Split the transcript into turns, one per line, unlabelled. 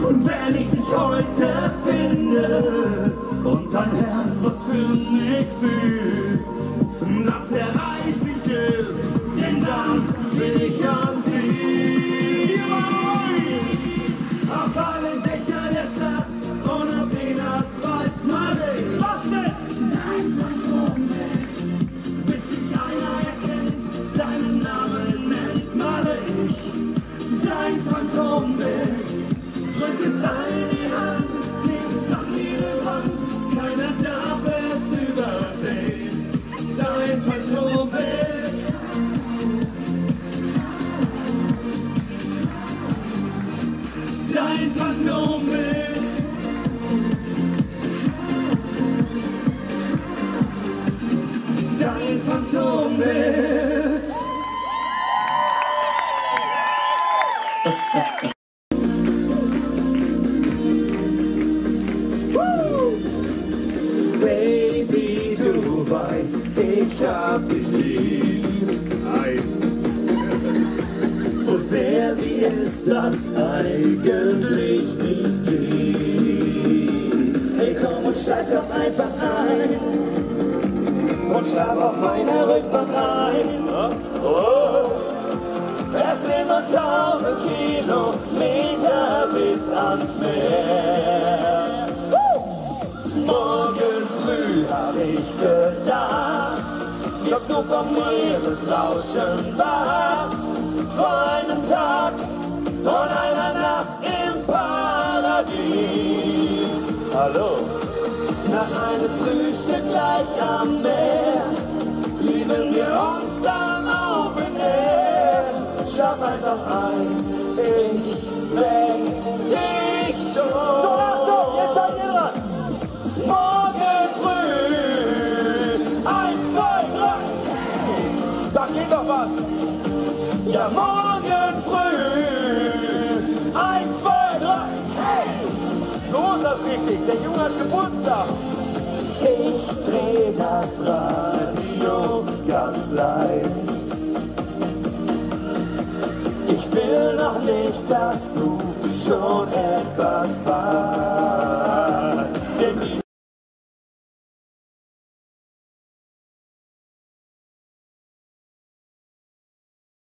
Und wenn ich dich heute finde und dein Herz was für mich fühlt, dass erreicht ich es, denn dann will ich an sie. Auf allen Dächern der Stadt und auf den Asphalt mal ich. Was denn? Dein Phantombild, bis dich einer erkennt, deinen Namen nennt mal ich. Dein Phantombild, drück es an die Hand, leg es an die Wand, keiner darf es übersehen. Dein Phantombild, dein Phantombild, dein Phantombild. Baby, du weißt, ich hab dich lieb. So sehr wie es das eigentlich nicht geht. Hey komm und steig doch einfach ein und schlaf auf meiner Rückbank ein. Oh. Es sind nur 1000 Kilometer bis ans Meer. Morgen früh hab ich gedacht, dass du vom Meeresrauschen warst. Vor einem Tag und einer Nacht im Paradies. Hallo. Nach einem Frühstück gleich am Meer lieben wir uns dann Open Air. Schlaf einfach ein, ich weck dich schon. So, Achtung, jetzt seid ihr dran. Morgen früh, 1, 2, 3. Da geht doch was. Ja, morgen früh, 1, 2, 3. Hey. So ist das richtig, der Junge hat Geburtstag. Ich dreh das Radio ganz leise. Ich will noch nicht, dass du schon etwas weißt.